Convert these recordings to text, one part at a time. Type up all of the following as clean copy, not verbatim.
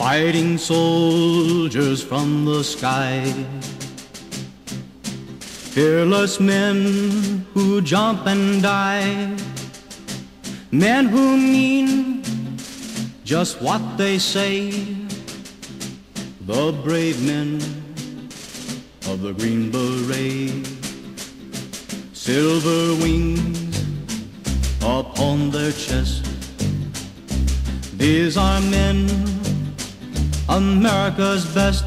fighting soldiers from the sky, fearless men who jump and die, men who mean just what they say, the brave men of the Green Beret. Silver wings upon their chest, these are men, America's best.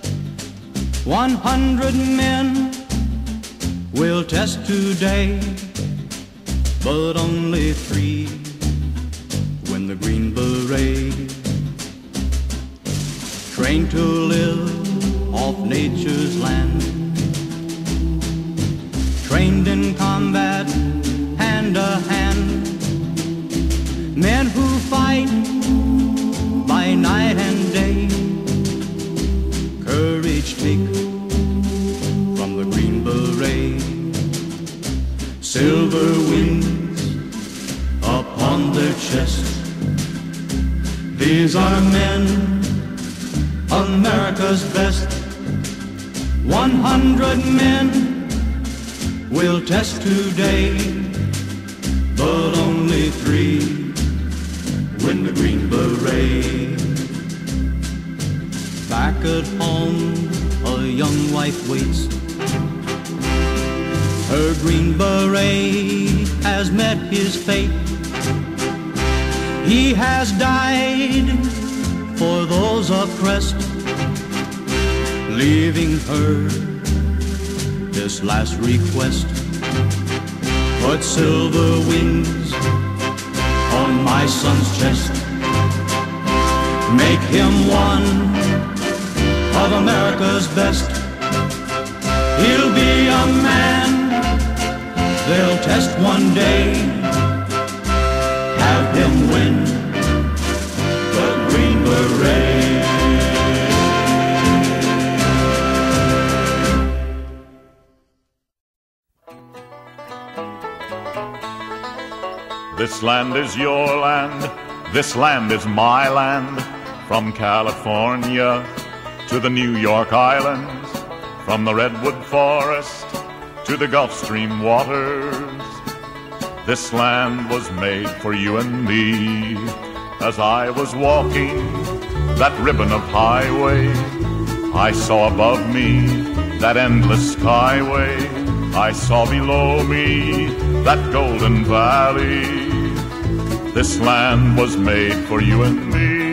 100 men will test today, but only 3 win the Green Beret. Trained to live off nature's land, trained in combat hand to hand, men who fight by night and day, courage take from the Green Beret. Silver wings upon their chest, these are men, America's best. 100 men will test today, but only 3 win the Green Beret. Back at home, a young wife waits. Her Green Beret has met his fate. He has died for those oppressed, leaving her this last request. Put silver wings on my son's chest, make him one of America's best. He'll be a man they'll test one day, have him win the Green Beret. This land is your land, this land is my land. From California to the New York Islands, from the Redwood Forest to the Gulf Stream waters, this land was made for you and me. As I was walking that ribbon of highway, I saw above me that endless skyway. I saw below me that golden valley. This land was made for you and me.